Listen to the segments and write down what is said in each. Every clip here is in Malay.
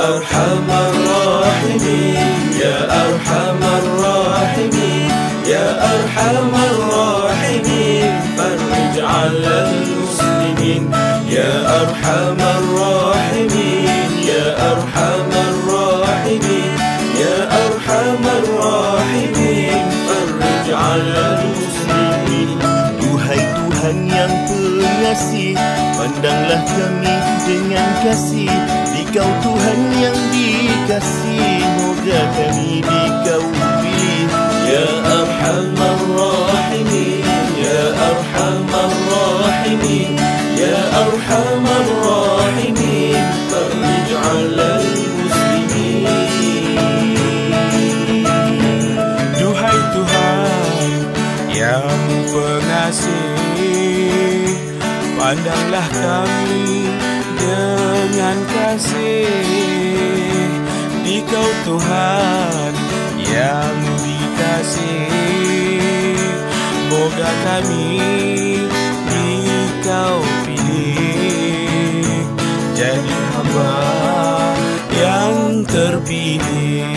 أرحم الراحمين يا أرحم الراحمين يا أرحم الراحمين فرج على المسلمين يا أرحم الراحمين يا أرحم الراحمين يا أرحم الراحمين فرج على المسلمين. Duhai Tuhan yang pengasih, pandanglah kami dengan kasih. Dikau Tuhan yang dikasih, moga kami dikau pilih. Ya Arhamar Rahimin Ya Arhamar Rahimin Ya Arhamar Rahimin farij 'alal muslimin. Duhai Tuhan yang pengasih, pandanglah kami dengan kasih. Dikau Tuhan yang dikasih, moga kami dikau pilih jadi hamba yang terpilih.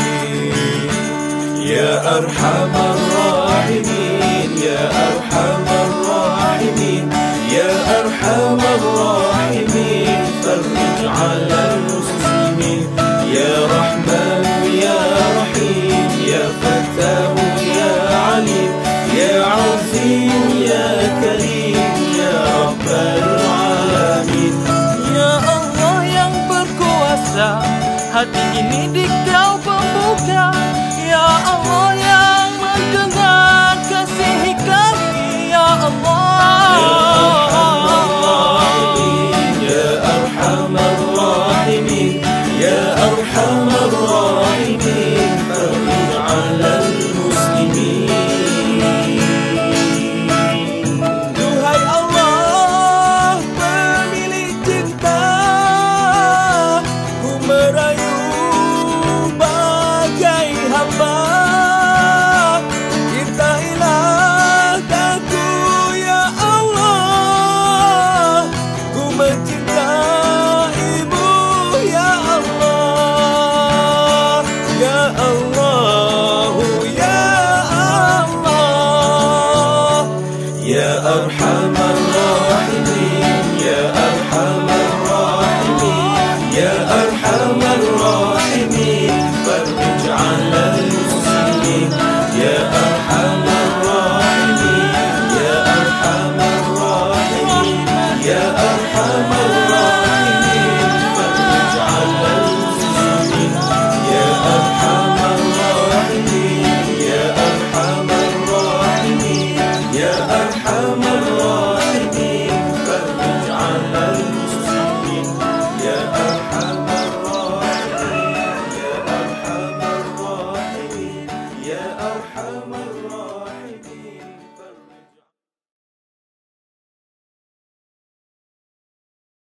Ya Arhamar Rahimin Ya Arhamar Rahimin Ya Arhamar Rahimin farij 'alal muslimin. Ya Rahman Ya Rahim Ya Fattah Ya Alim Ya Azim Ya Karim Ya Rabbal Alamin. Ya Allah yang berkuasa, hati ini dikau pembuka. Ya Allah yang mendengar kasih kami. Ya Allah Ya Arhamar Rahimin Ya Arhamar Rahimin farij 'alal muslimin. Duhai Allah pemilik cinta, ku merayu bagai hamba. Cintailah aku ya Allah, ku mencintaimu ya Allah. Ya Allah ya Allah. Ya Arhamar Rahimin Ya Arhamar Rahimin Ya Arhamar